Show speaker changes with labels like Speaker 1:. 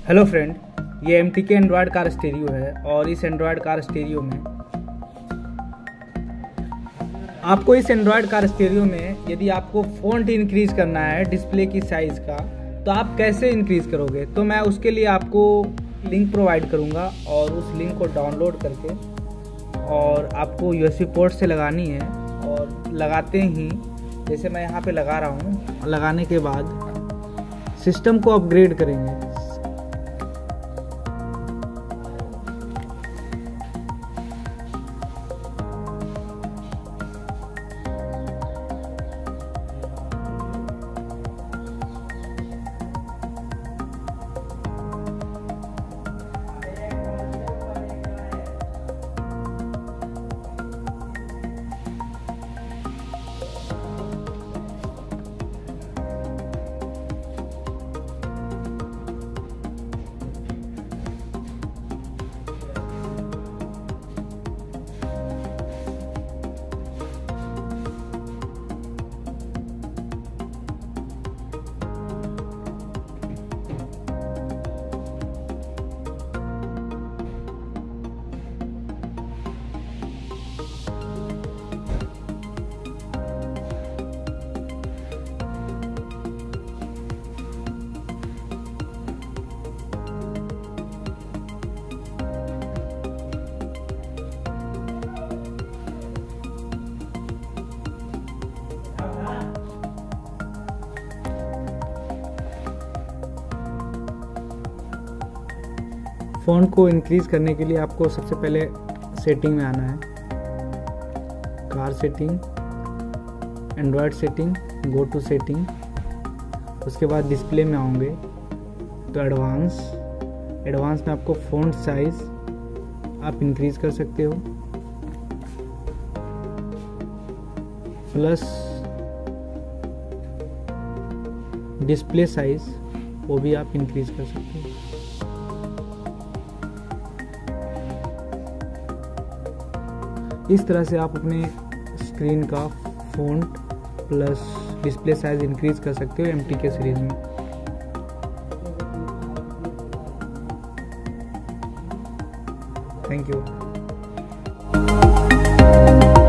Speaker 1: Hello friend, ये MTK Android car stereo है और इस एंड्रॉयड कार स्टीरियो में यदि आपको फ़ॉन्ट इंक्रीज करना है डिस्प्ले की साइज़ का, तो आप कैसे इंक्रीज करोगे। तो मैं उसके लिए आपको लिंक प्रोवाइड करूँगा और उस लिंक को डाउनलोड करके और आपको USB पोर्ट से लगानी है। और लगाते ही जैसे मैं यहाँ पे लगा रहा हूँ, लगाने के बाद सिस्टम को अपग्रेड करेंगे। फ़ॉन्ट को इंक्रीज़ करने के लिए आपको सबसे पहले सेटिंग में आना है, car setting, Android setting, go to setting. उसके बाद डिस्प्ले में आओगे तो एडवांस में आपको फ़ॉन्ट साइज़ आप इंक्रीज़ कर सकते हो, प्लस डिस्प्ले साइज़ वो भी आप इंक्रीज़ कर सकते हो। इस तरह से आप अपने स्क्रीन का font plus display size increase कर सकते हो MTK सीरीज़ में। Thank you.